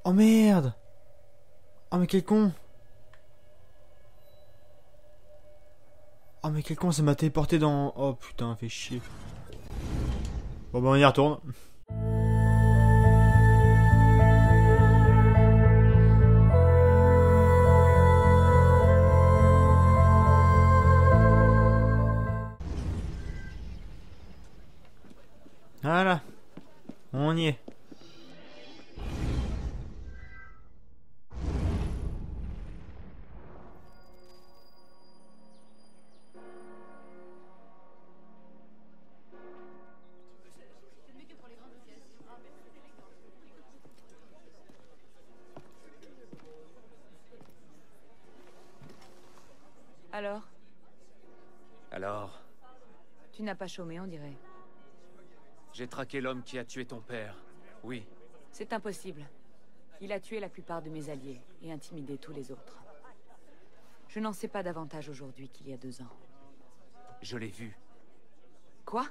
Oh merde. Oh mais quel con. Oh mais quel con, ça m'a téléporté dans... Oh putain, fait chier. Bon bah on y retourne. Voilà. On y est. Alors, Alors, tu n'as pas chômé, on dirait. j'ai traqué l'homme qui a tué ton père. Oui, C'est impossible. Il a tué la plupart de mes alliés et intimidé tous les autres. Je n'en sais pas davantage aujourd'hui qu'il y a 2 ans. je l'ai vu. Quoi?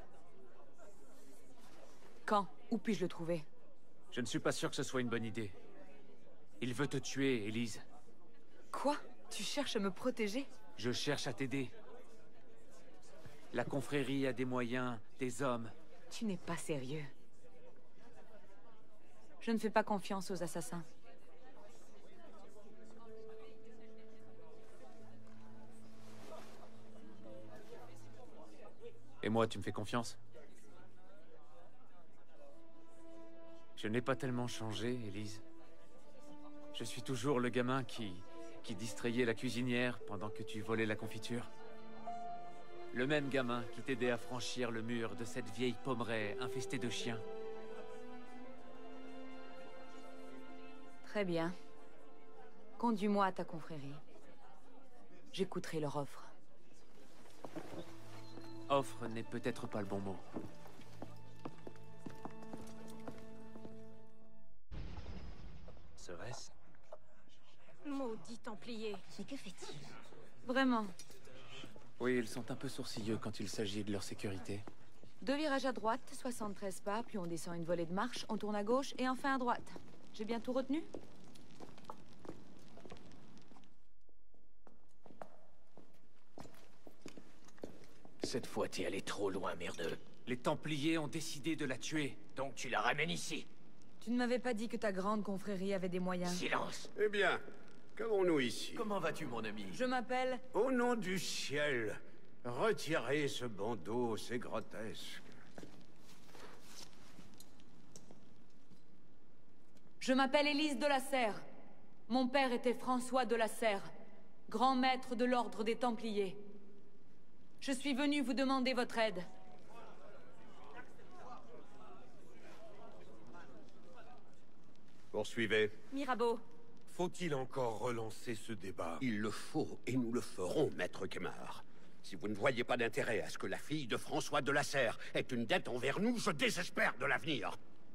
Quand? Où puis-je le trouver? Je ne suis pas sûr que ce soit une bonne idée. Il veut te tuer, Élise. Quoi? Tu cherches à me protéger? Je cherche à t'aider. La confrérie a des moyens, des hommes. Tu n'es pas sérieux. Je ne fais pas confiance aux assassins. Et moi, tu me fais confiance? Je n'ai pas tellement changé, Élise. Je suis toujours le gamin qui distrayait la cuisinière pendant que tu volais la confiture. Le même gamin qui t'aidait à franchir le mur de cette vieille pommeraie infestée de chiens. Très bien. Conduis-moi à ta confrérie. J'écouterai leur offre. Offre n'est peut-être pas le bon mot. Serait-ce? Maudit Templier. Mais que fait-il? Vraiment. Oui, ils sont un peu sourcilleux quand il s'agit de leur sécurité. 2 virages à droite, 73 pas, puis on descend une volée de marche, on tourne à gauche et enfin à droite. J'ai bien tout retenu? Cette fois, t'es allé trop loin, merdeux. Les Templiers ont décidé de la tuer. Donc tu la ramènes ici. Tu ne m'avais pas dit que ta grande confrérie avait des moyens. Silence. Eh bien, qu'avons-nous ici? Comment vas-tu, mon ami? Je m'appelle... Au nom du ciel, retirez ce bandeau, c'est grotesque. Je m'appelle Élise de la Serre. Mon père était François de la Serre, grand maître de l'ordre des Templiers. Je suis venu vous demander votre aide. Poursuivez. Mirabeau. Faut-il encore relancer ce débat? Il le faut, et nous le ferons, maître Quémard. Si vous ne voyez pas d'intérêt à ce que la fille de François de la Serre ait une dette envers nous, je désespère de l'avenir.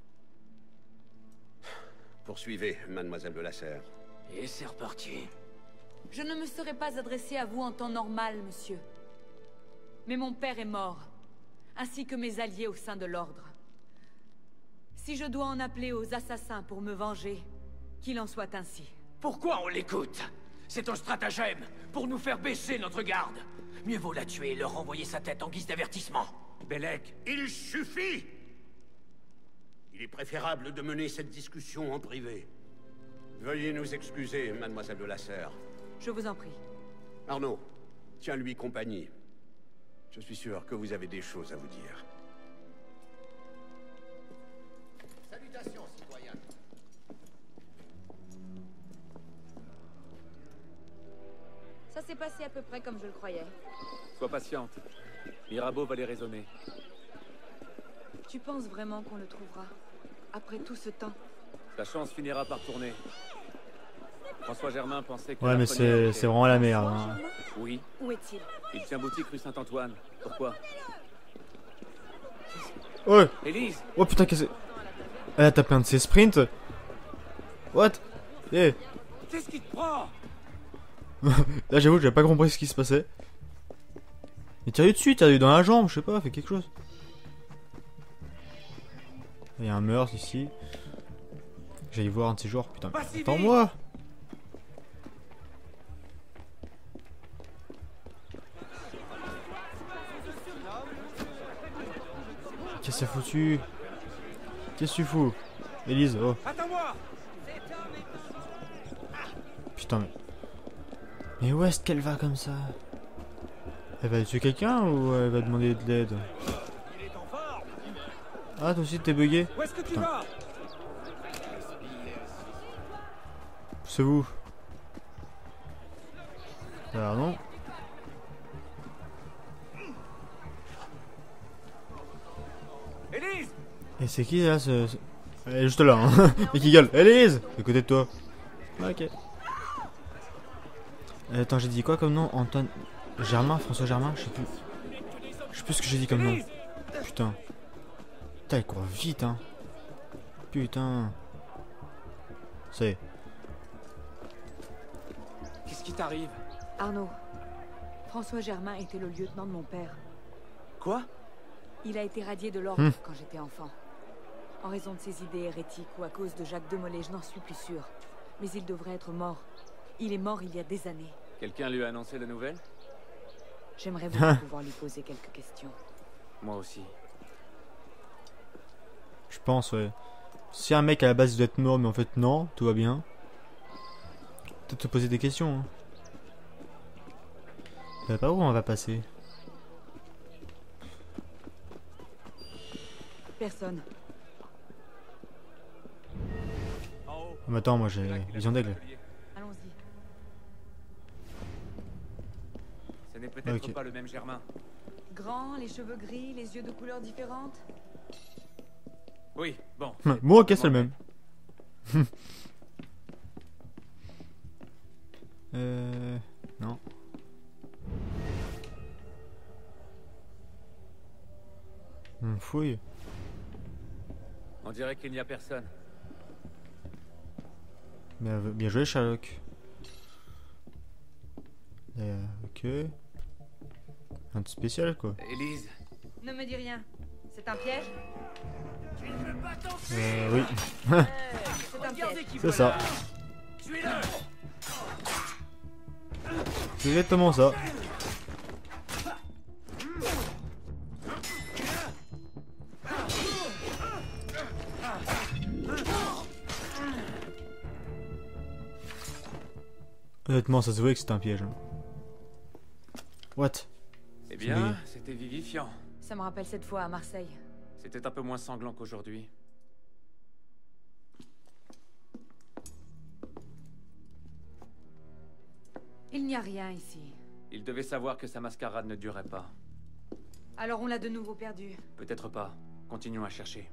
Poursuivez, mademoiselle de la Serre. Et c'est reparti. Je ne me serais pas adressé à vous en temps normal, monsieur. Mais mon père est mort, ainsi que mes alliés au sein de l'Ordre. Si je dois en appeler aux assassins pour me venger, qu'il en soit ainsi. Pourquoi on l'écoute? C'est un stratagème pour nous faire baisser notre garde. Mieux vaut la tuer et leur renvoyer sa tête en guise d'avertissement. Bellec, il suffit! Il est préférable de mener cette discussion en privé. Veuillez nous excuser, mademoiselle de la Serre. Je vous en prie. Arnaud, tiens-lui compagnie. Je suis sûr que vous avez des choses à vous dire. Salutations, citoyens. Ça s'est passé à peu près comme je le croyais. Sois patiente. Mirabeau va les raisonner. Tu penses vraiment qu'on le trouvera? Après tout ce temps? Ta chance finira par tourner. François Germain pensait que... Ouais, mais c'est vraiment la merde. Hein. Oui, Où est-il? il tient boutique rue Saint-Antoine. Pourquoi? Ouais. Élise! Oh putain, qu'est-ce que c'est? Elle a tapé un de ses sprints. What? Eh. Qu'est-ce qui te prend? Là, j'avoue, j'avais pas compris ce qui se passait. Mais tire-lui dessus, tire-lui dans la jambe, je sais pas, fais quelque chose. Il y a un meurtre ici. j'aille voir un de ces jours. Putain, attends-moi. Qu'est-ce que c'est foutu? Qu'est-ce que tu fous? Élise, oh. Putain, mais où est-ce qu'elle va comme ça? Elle va tuer quelqu'un ou elle va demander de l'aide? Ah, toi aussi t'es bugué? Où est-ce que tu vas? C'est vous? Alors non. Élise! Et c'est qui là Elle est juste là, hein. Et qui gueule. Élise! À côté de toi. Ah, ok. Attends, j'ai dit quoi comme nom? Antoine Germain? François Germain? Je sais plus. Je sais plus ce que j'ai dit comme nom. Putain. Putain, il court vite, hein. Putain. Ça y est. Qu'est-ce qui t'arrive? Arnaud, François Germain était le lieutenant de mon père. Quoi? Il a été radié de l'ordre quand j'étais enfant. En raison de ses idées hérétiques ou à cause de Jacques de Molay, je n'en suis plus sûre. Mais il devrait être mort. Il est mort il y a des années. Quelqu'un lui a annoncé la nouvelle? J'aimerais beaucoup pouvoir lui poser quelques questions. Moi aussi. Je pense, ouais. Si un mec à la base il doit être mort, mais en fait non, tout va bien. Peut-être te poser des questions. Hein. Je sais pas où on va passer. Personne. Mais attends, moi j'ai vision d'aigle. Allons-y. Ce n'est peut-être Ok. pas le même Germain. Grand, les cheveux gris, les yeux de couleurs différentes. Oui, bon. Moi, ok, c'est le même. Non. Fouille. On dirait qu'il n'y a personne. Mais bien joué, Sherlock. Ok. Un petit spécial, quoi. Élise, Ne me dis rien. C'est un piège? Oui. C'est un piège. C'est ça. C'est exactement ça. Honnêtement, ça se voyait que c'était un piège. Hein. What? eh bien, c'était vivifiant. Ça me rappelle cette fois à Marseille. C'était un peu moins sanglant qu'aujourd'hui. Il n'y a rien ici. Il devait savoir que sa mascarade ne durait pas. Alors on l'a de nouveau perdu. Peut-être pas. Continuons à chercher.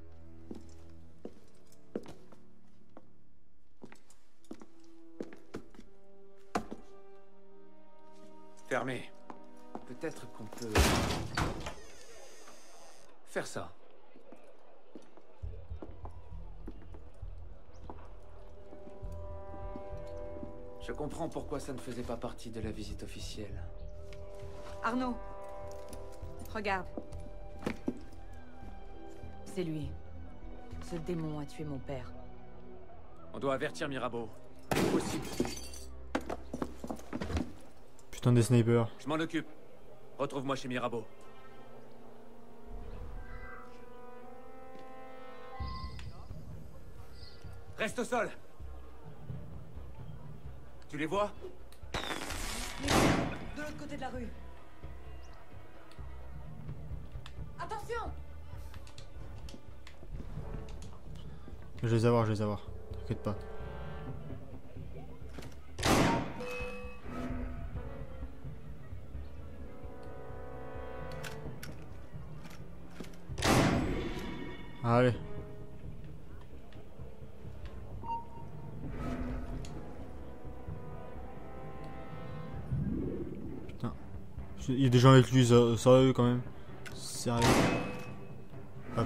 Fermé. Peut-être qu'on peut... faire ça. Je comprends pourquoi ça ne faisait pas partie de la visite officielle. Arnaud, regarde. C'est lui. Ce démon a tué mon père. On doit avertir Mirabeau. Impossible. Putain des snipers. Je m'en occupe. Retrouve-moi chez Mirabeau. Reste au sol. Tu les vois? De l'autre côté de la rue. Attention! Je vais les avoir, je vais les avoir. T'inquiète pas. Allez. Putain. Il y a des gens avec lui, sérieux quand même. Sérieux. Hop.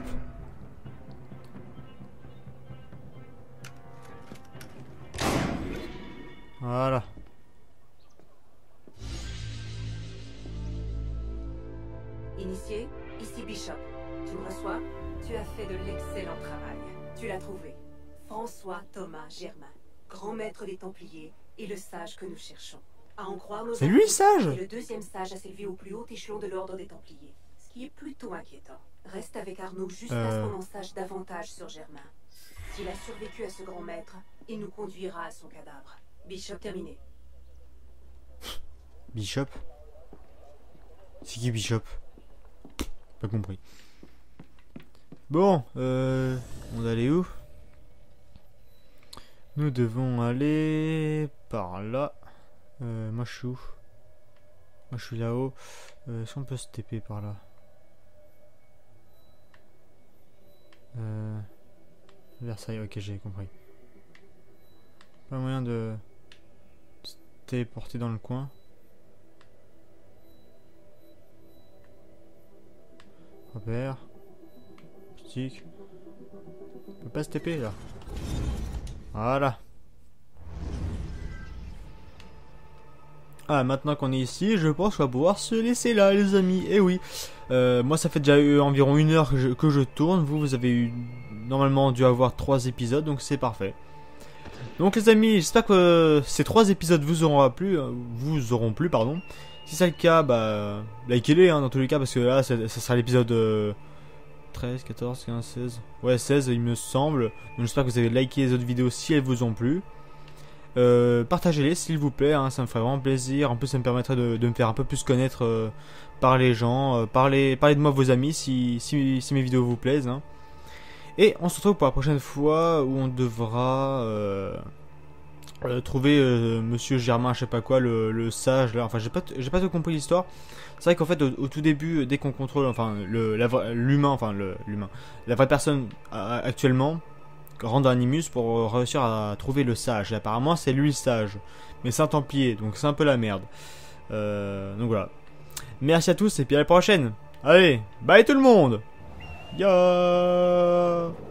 Voilà. Initié, ici Bishop. Tu me reçois? Tu as fait de l'excellent travail. Tu l'as trouvé. François Thomas Germain, grand maître des Templiers et le sage que nous cherchons. À en croire nos C'est lui le sage? est le deuxième sage à s'élever au plus haut échelon de l'ordre des Templiers. Ce qui est plutôt inquiétant. Reste avec Arnaud jusqu'à ce qu'on en sache davantage sur Germain. S'il a survécu à ce grand maître, il nous conduira à son cadavre. Bishop terminé. Bishop? C'est qui Bishop? Pas compris. Bon, on va aller où? Nous devons aller par là. Moi je suis où? Moi je suis là-haut. Est-ce qu'on peut se TP par là? Versailles, ok, j'ai compris. Pas moyen de se téléporter dans le coin. Repère. Stick. On peut pas se TP là. Voilà. Ah, maintenant qu'on est ici, je pense qu'on va pouvoir se laisser là, les amis. Et oui, moi ça fait déjà environ 1 heure que je tourne. Vous avez normalement dû avoir 3 épisodes, donc c'est parfait. Donc les amis, j'espère que ces 3 épisodes vous auront plu, pardon. Si c'est le cas, bah likez-les dans tous les cas, parce que là ça sera l'épisode 13, 14, 15, 16. Ouais, 16 il me semble. Donc j'espère que vous avez liké les autres vidéos si elles vous ont plu. Partagez-les s'il vous plaît, hein, ça me ferait vraiment plaisir. En plus ça me permettrait de me faire un peu plus connaître par les gens. Parlez de moi à vos amis si mes vidéos vous plaisent, hein. Et on se retrouve pour la prochaine fois où on devra trouver Monsieur Germain, je sais pas quoi, le sage là. Enfin j'ai pas tout compris l'histoire. C'est vrai qu'en fait au tout début, dès qu'on contrôle enfin l'humain, la vraie personne actuellement rendre Animus pour réussir à trouver le sage. Et apparemment c'est lui le sage, mais c'est un templier, donc c'est un peu la merde. Donc voilà. Merci à tous et puis à la prochaine. Allez, bye tout le monde. Ya.